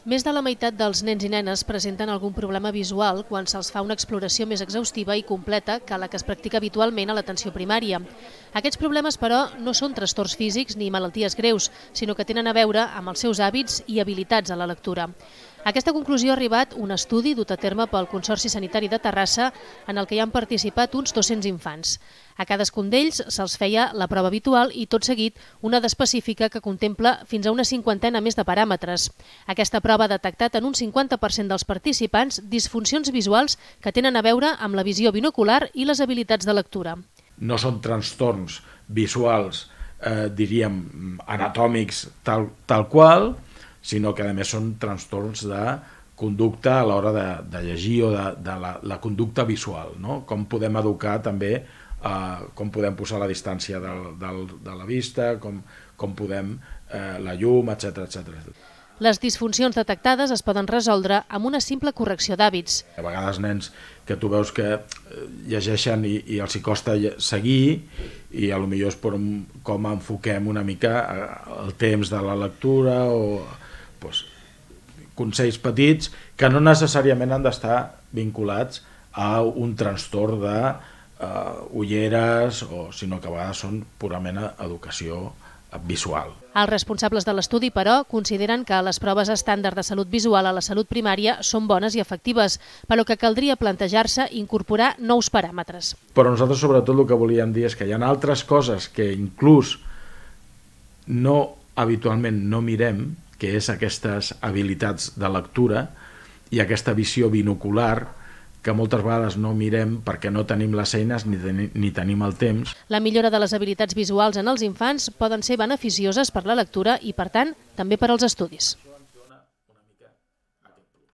Més de la meitat dels nens i nenes presenten algun problema visual quan se'ls fa una exploració més exhaustiva i completa que la que es practica habitualment a l'atenció primària. Aquests problemes, però, no són trastorns físics ni malalties greus, sinó que tenen a veure amb els seus hàbits i habilitats a la lectura. A aquesta conclusió ha arribat un estudi dut a terme pel Consorci Sanitari de Terrassa en el que hi han participat uns 200 infants. A cadascun d'ells se'ls feia la prova habitual i, tot seguit, una d'específica que contempla fins a una 50ena més de paràmetres. Aquesta prova ha detectat en un 50% dels participants disfuncions visuals que tenen a veure amb la visió binocular i les habilitats de lectura. No són trastorns visuals, diríem, anatòmics tal qual, sinó que a més són trastorns de conducta a l'hora de llegir o de la conducta visual, no? Com podem educar també, com podem posar la distància de la vista, com podem la llum, etc. Les disfuncions detectades es poden resoldre amb una simple correcció d'hàbits. A vegades nens que tu veus que llegeixen i els hi costa seguir i potser és per com enfoquem una mica el temps de la lectura o consells petits que no necessàriament han d'estar vinculats a un trastorn d'ulleres, sinó que a vegades són purament educació visual. Els responsables de l'estudi, però, consideren que les proves estàndard de salut visual a la salut primària són bones i efectives, però que caldria plantejar-se incorporar nous paràmetres. Però nosaltres sobretot el que volíem dir és que hi ha altres coses que inclús habitualment no mirem, que és aquestes habilitats de lectura i aquesta visió binocular que moltes vegades no mirem perquè no tenim les eines ni tenim el temps. La millora de les habilitats visuals en els infants poden ser beneficioses per la lectura i, per tant, també per als estudis.